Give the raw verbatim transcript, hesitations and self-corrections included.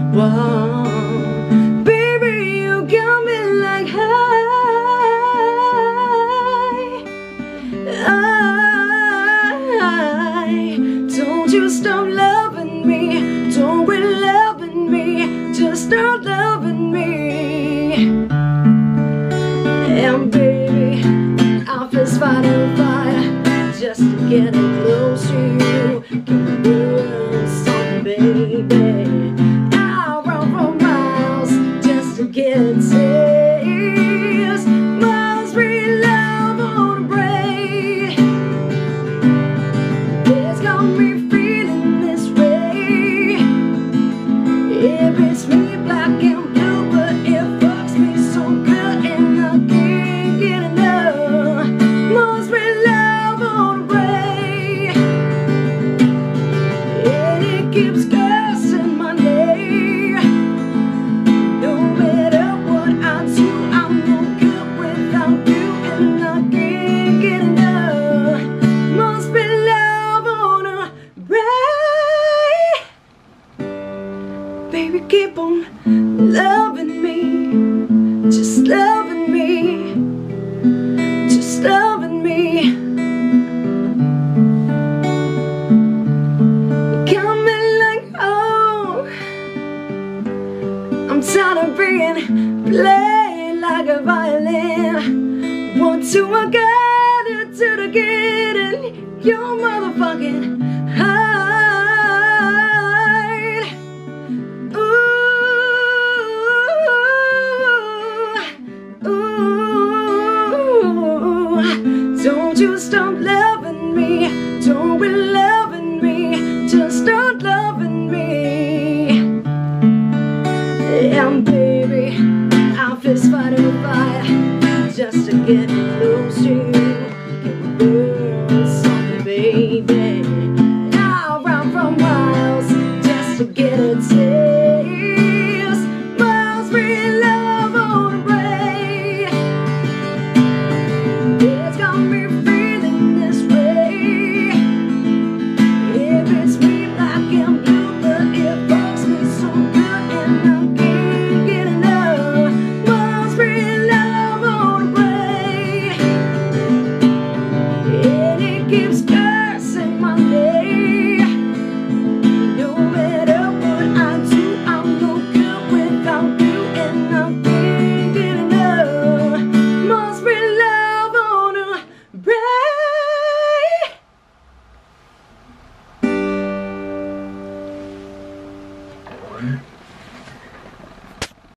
Whoa, baby, you got me like high. Don't you stop loving me, don't quit loving me, just start loving me. And baby, I'll fist fight and fire just to get close to you. Give me real something, baby. I'll run for miles just to get a taste. Miles free love on a break. It's got me feeling this way. It beats me black and blue, but it fucks me so good and I can't get enough. Miles free love on a break. And it keeps cursing my name. No matter what I do, I'm no good without you, and I can't get enough. Must be love on a break. Baby, keep on loving me, just loving me, just loving me. Coming like home. I'm tired of being played like a violin. Want to I got it to the getting your motherfucking hide. Ooh, ooh. Don't you stop loving me, don't be loving me, just start loving me. And baby, I'll fist fight and fire just to get close to you. Give me real something, baby. I'll run for miles just to get a taste. Miles free love on a break. It's got me feeling this way. It beats me